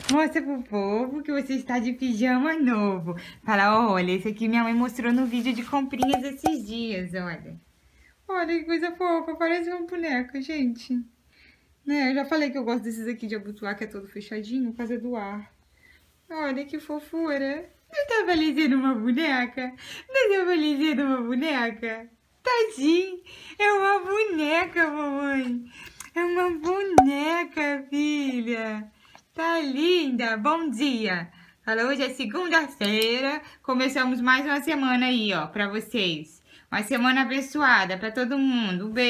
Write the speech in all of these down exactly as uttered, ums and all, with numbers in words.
Mostra pro povo que você está de pijama novo. Fala, olha, esse aqui minha mãe mostrou no vídeo de comprinhas esses dias, olha. Olha que coisa fofa, parece uma boneca, gente. Né? Eu já falei que eu gosto desses aqui de abotoar, que é todo fechadinho, por causa do ar. Olha que fofura. Não tá parecendo uma boneca? Não tá parecendo uma boneca? Tadinho, é uma boneca, mamãe. É uma boneca, filha. Tá linda. Bom dia. Fala, hoje é segunda-feira. Começamos mais uma semana aí, ó, pra vocês. Uma semana abençoada pra todo mundo. Um beijo.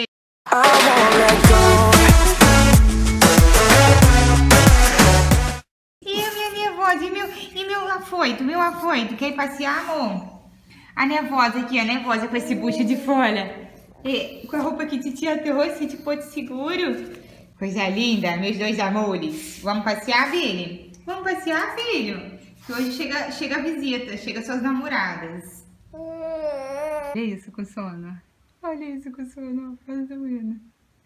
E a minha nervosa? E meu, e meu afoito? Meu afoito? Quer ir passear, amor? A nervosa aqui, a nervosa com esse bucho de fora. E, com a roupa que titia trouxe de Porto Seguro. Coisa linda, meus dois amores. Vamos passear, Vini? Vamos passear, filho? Que hoje chega, chega a visita, chega suas namoradas. Olha isso com sono. Olha isso com sono, faz doendo.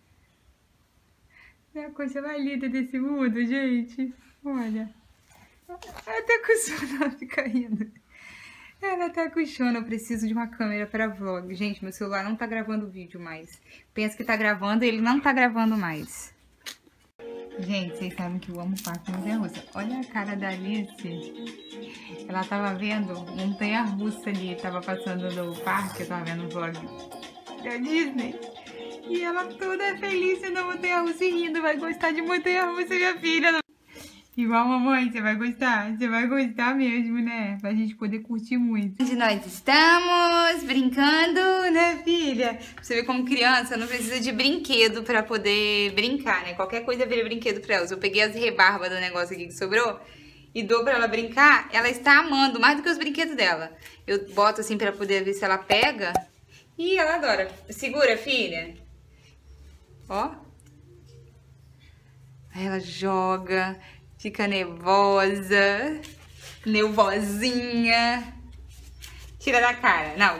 É a coisa mais linda desse mundo, gente. Olha. Ela tá com sono, ela fica rindo. Ela tá com sono, eu preciso de uma câmera para vlog. Gente, meu celular não tá gravando vídeo mais. Pensa que tá gravando, ele não tá gravando mais. Gente, vocês sabem que eu amo o parque montanha-russa. Olha a cara da Alice. Ela tava vendo montanha-russa ali, tava passando no parque, eu tava vendo o vlog da Disney. E ela toda feliz na montanha-russa e rindo. Vai gostar de montanha-russa, minha filha. Igual a mamãe, você vai gostar. Você vai gostar mesmo, né? Pra gente poder curtir muito. Onde nós estamos brincando, né, filha? Você vê como criança não precisa de brinquedo pra poder brincar, né? Qualquer coisa vira brinquedo pra elas. Eu peguei as rebarbas do negócio aqui que sobrou e dou pra ela brincar. Ela está amando mais do que os brinquedos dela. Eu boto assim pra poder ver se ela pega. E ela adora. Segura, filha. Ó. Aí ela joga. Fica nervosa, nervosinha. Tira da cara. Não.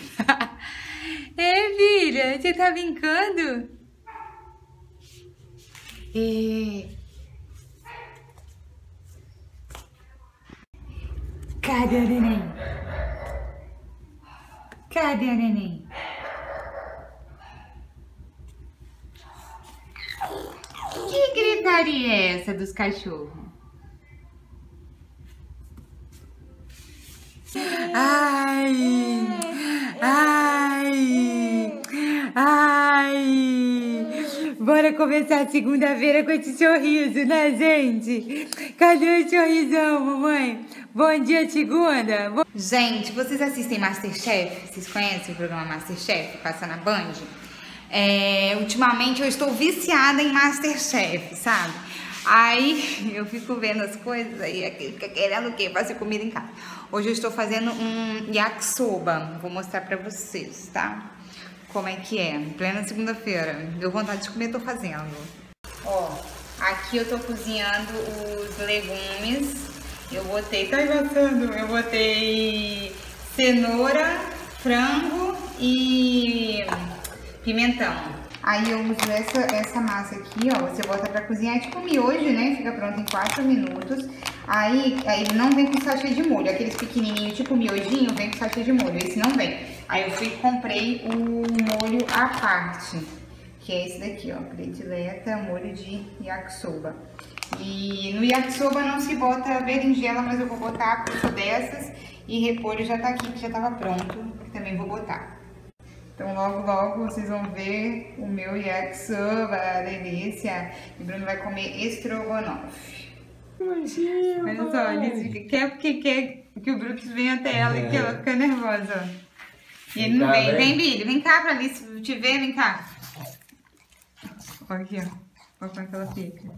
É, filha, você tá brincando? É. Cadê a neném? Cadê a neném? Que gritaria é essa dos cachorros? Ai, ai, ai. Bora começar a segunda-feira com esse sorriso, né, gente? Cadê o sorrisão, mamãe? Bom dia, segunda. Bom... Gente, vocês assistem Masterchef? Vocês conhecem o programa Masterchef? Passa na Band? É, ultimamente eu estou viciada em Masterchef, sabe? Aí eu fico vendo as coisas aí, fica querendo o quê? Fazer comida em casa. Hoje eu estou fazendo um yakisoba, vou mostrar pra vocês, tá? Como é que é, plena segunda-feira. Deu vontade de comer, tô fazendo. Ó, aqui eu tô cozinhando os legumes. Eu botei, tá engraçando, eu botei cenoura, frango e pimentão. Aí eu uso essa, essa massa aqui, ó, você bota pra cozinhar, é tipo miojo, né? Fica pronto em quatro minutos. Aí, aí não vem com sachê de molho, aqueles pequenininhos, tipo miojinho, vem com sachê de molho, esse não vem. Aí eu fui e comprei o molho à parte, que é esse daqui, ó, predileta, molho de yakisoba. E no yakisoba não se bota berinjela, mas eu vou botar, porque eu sou dessas. E repolho já tá aqui, que já tava pronto, que também vou botar. Então logo, logo vocês vão ver o meu yakisoba, delícia. E o Bruno vai comer estrogonofe. Olha só, ele quer porque quer que o Brooks venha até ela e que ela fica nervosa. E ele não vem. Vem, Billy, vem cá pra Alice te ver, vem cá. Olha aqui, ó. Olha como é que ela fica.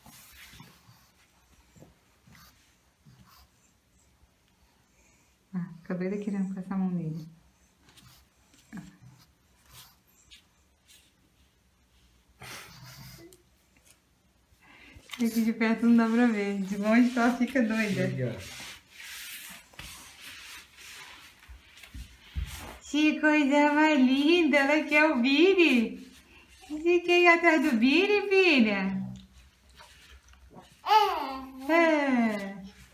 Ah, acabei de querendo passar a mão nele. Aqui de perto não dá pra ver, de longe ela fica doida. Que coisa mais linda, ela quer o Billy. Você quer ir atrás do Billy, filha? É.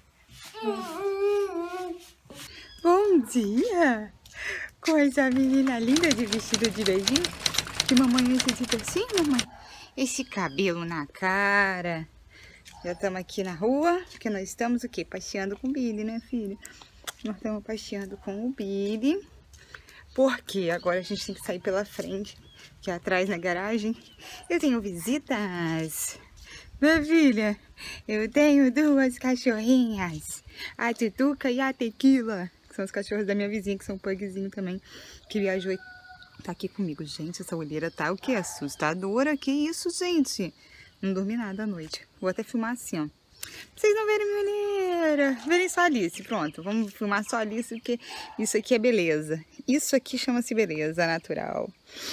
Bom dia. Coisa menina linda de vestido de beijinho. Que mamãe necessita assim, mamãe? Esse cabelo na cara. Já estamos aqui na rua, porque nós estamos o quê? Passeando com o Billy, né, filho? Nós estamos passeando com o Billy. Porque agora a gente tem que sair pela frente, que atrás na garagem eu tenho visitas. Minha filha, eu tenho duas cachorrinhas, a Tutuca e a Tequila, que são os cachorros da minha vizinha, que são pugzinho também, que viajou e tá aqui comigo. Gente, essa olheira tá o que? Assustadora. Que isso, gente? Não dormi nada à noite. Vou até filmar assim, ó. Pra vocês não verem minha olheira. Verem só a Alice. Pronto, vamos filmar só a Alice, porque isso aqui é beleza. Isso aqui chama-se beleza natural.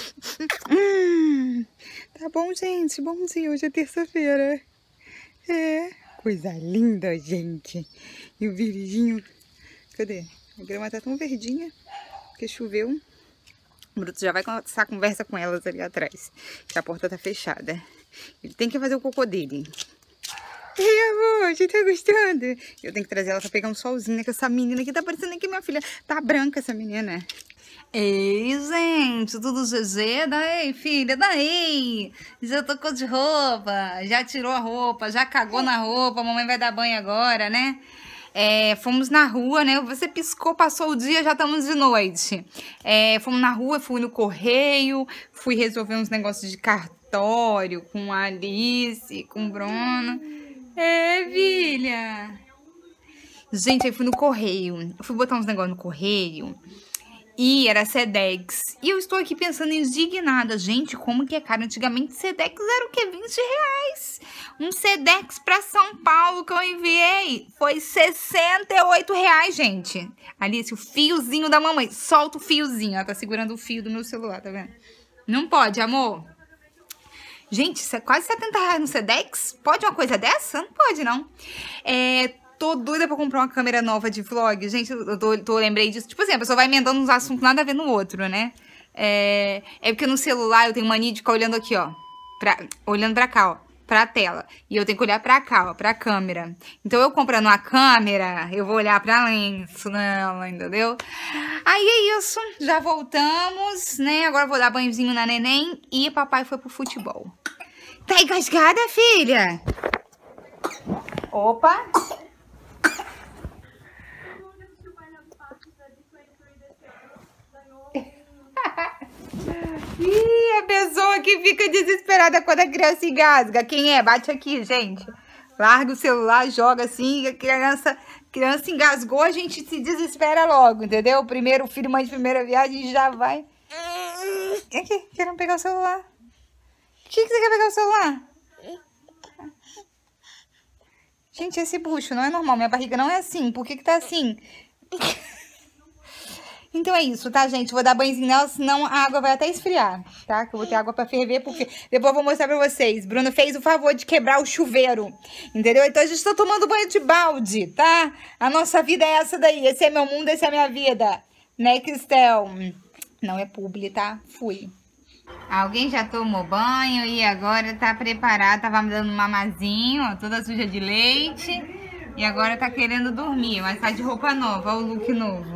Hum, tá bom, gente. Bom dia. Hoje é terça-feira. É. Coisa linda, gente. E o verdinho. Cadê? A grama tá tão verdinha, porque choveu. O Bruto já vai começar a conversa com elas ali atrás, que a porta tá fechada. Ele tem que fazer o cocô dele. Ei, amor, você tá gostando? Eu tenho que trazer ela pra pegar um solzinho, né? Que essa menina aqui tá parecendo que minha filha tá branca, essa menina. Ei, gente, tudo G G? Daí, filha, daí? Já tocou de roupa, já tirou a roupa, já cagou na roupa, a mamãe vai dar banho agora, né? É, fomos na rua, né? Você piscou, passou o dia, já estamos de noite. É, fomos na rua, fui no correio, fui resolver uns negócios de cartório com a Alice, com o Bruno. É, filha. Gente, aí fui no correio. Eu fui botar uns negócios no correio. E era Sedex. E eu estou aqui pensando indignada. Gente, como que é caro? Antigamente Sedex era o quê? vinte reais. Um Sedex pra São Paulo que eu enviei foi sessenta e oito reais, gente. Alice, o fiozinho da mamãe. Solta o fiozinho. Ela tá segurando o fio do meu celular, tá vendo? Não pode, amor. Gente, isso é quase setenta reais no Sedex? Pode uma coisa dessa? Não pode, não. É... Tô doida pra comprar uma câmera nova de vlog. Gente, eu tô, tô lembrei disso. Tipo assim, a pessoa vai emendando uns assuntos nada a ver no outro, né? É, é porque no celular eu tenho mania de ficar olhando aqui, ó. Pra, olhando pra cá, ó. Pra tela. E eu tenho que olhar pra cá, ó. Pra câmera. Então eu comprando uma câmera, eu vou olhar pra lente nela, entendeu? Aí é isso. Já voltamos, né? Agora eu vou dar banhozinho na neném. E papai foi pro futebol. Tá engasgada, filha? Opa! Ih, a pessoa que fica desesperada quando a criança engasga. Quem é? Bate aqui, gente. Larga o celular, joga assim, a criança, criança engasgou, a gente se desespera logo, entendeu? Primeiro filho, mãe de primeira viagem, já vai. Aqui, querendo pegar o celular. O que, que você quer pegar o celular? Gente, esse bucho não é normal, minha barriga não é assim. Por que que tá assim? Então é isso, tá, gente? Vou dar banhozinho nela, senão a água vai até esfriar, tá? Que eu vou ter água pra ferver, porque depois eu vou mostrar pra vocês. Bruno fez o favor de quebrar o chuveiro, entendeu? Então a gente tá tomando banho de balde, tá? A nossa vida é essa daí. Esse é meu mundo, essa é a minha vida. Né, Cristel? Não é publi, tá? Fui. Alguém já tomou banho e agora tá preparado. Tava me dando um mamazinho, ó, toda suja de leite. E agora tá querendo dormir, mas tá de roupa nova, ó, o look novo.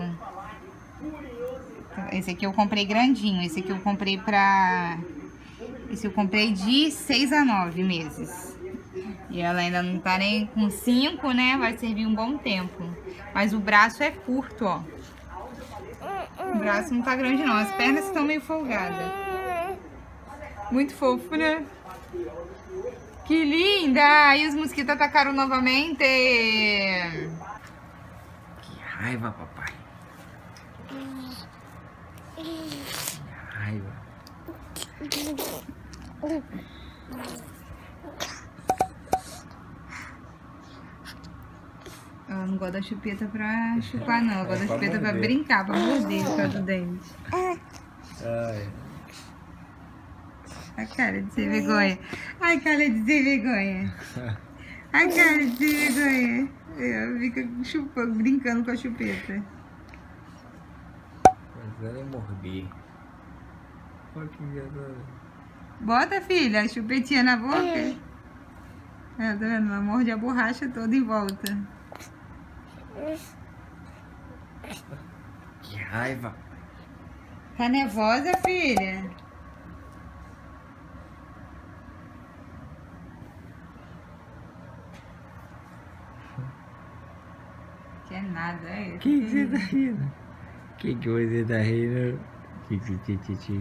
Esse aqui eu comprei grandinho, esse aqui eu comprei pra... Esse eu comprei de seis a nove meses. E ela ainda não tá nem com cinco, né? Vai servir um bom tempo. Mas o braço é curto, ó. O braço não tá grande não, as pernas estão meio folgadas. Muito fofo, né? Que linda! E os mosquitos atacaram novamente. Que raiva, papai. Raiva. Ela não gosta da chupeta pra chupar, não. Ela gosta da chupeta pra brincar, pra morder por causa do dente. Ai. A cara de sem vergonha. A cara de sem vergonha. A cara de sem vergonha. Ela fica chupando, brincando com a chupeta. Mas ela é morder. Olha que engraçado. Bota, filha, a chupetinha na boca. É, tá vendo? Ela morde a borracha toda em volta. Que raiva. Tá nervosa, filha? Quer nada, é isso? Que que você tá rindo? Que que você tá rindo? Que que que que que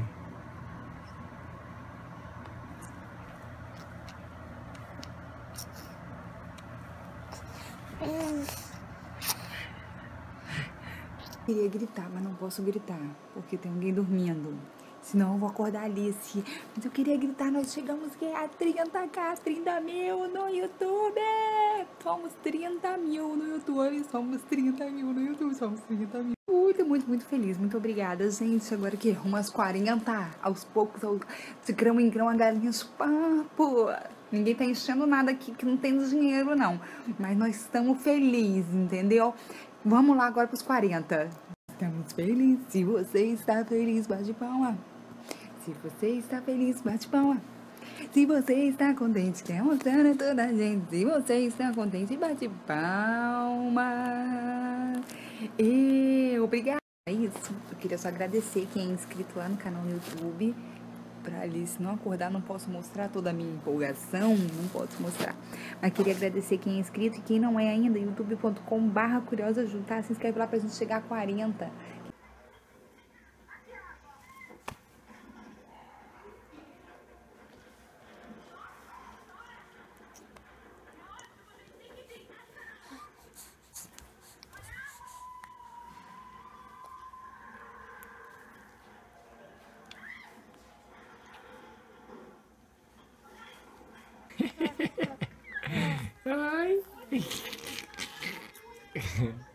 Queria gritar, mas não posso gritar, porque tem alguém dormindo. Senão eu vou acordar a Alice. Mas eu queria gritar, nós chegamos a trinta k, trinta mil no YouTube. Somos trinta mil no YouTube, somos trinta mil no YouTube, somos trinta mil. Muito, muito, muito feliz, muito obrigada, gente. Agora que umas quarenta, aos poucos, ao, de grão em grão, a galinha papo. Ninguém tá enchendo nada aqui que não tem dinheiro, não. Mas nós estamos felizes, entendeu? Vamos lá agora pros quarenta. Estamos felizes. Se você está feliz, bate palma. Se você está feliz, bate palma. Se você está contente, quer mostrar a toda a gente. Se você está contente, bate palma. E obrigada. É isso. Eu queria só agradecer quem é inscrito lá no canal no YouTube. Pra Alice não acordar, não posso mostrar toda a minha empolgação, não posso mostrar. Mas queria agradecer quem é inscrito e quem não é ainda, youtube ponto com barra curiosaju, tá? Se inscreve lá pra gente chegar a quarenta. Ai.